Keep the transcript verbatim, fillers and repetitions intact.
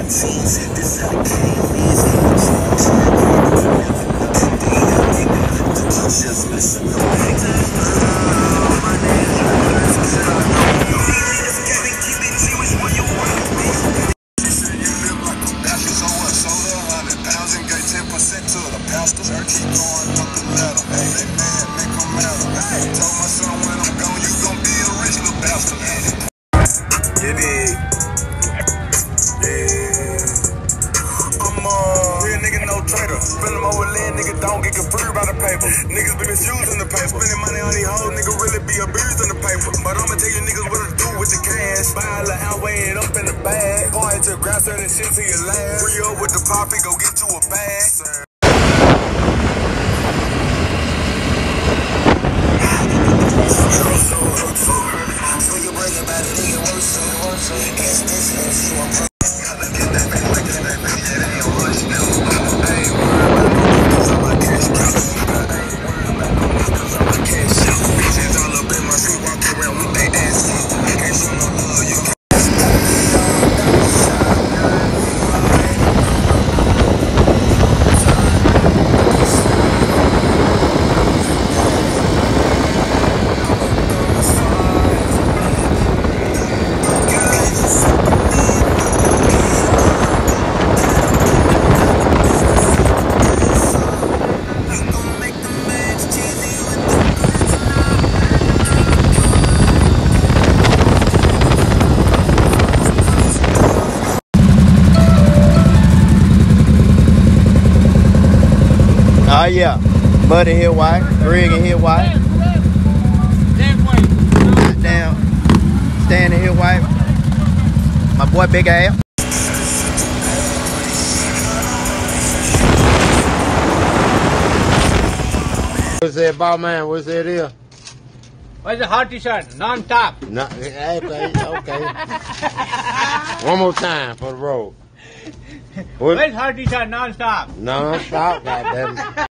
Don't get confused by the paper. Niggas be misusing the paper. Spending money on these hoes, nigga really be abusing the paper. But I'ma tell you niggas what to do with the cash. Buy a little outweigh it up in the bag. Pour it to grab certain shit to your last. Free up with the poppy, go get you a bag. So you bring it back, nigga, worse so worse. It's this and she won't. Oh yeah, Buddy here white, Greg in here white. Goddamn, Stan in here white. My boy Big Al. What's that, ball man? What's that here? What's the hot t-shirt? Non-stop. No, okay, okay. One more time for the road. Where's hot t-shirt? Non-stop. Non-stop, goddamn.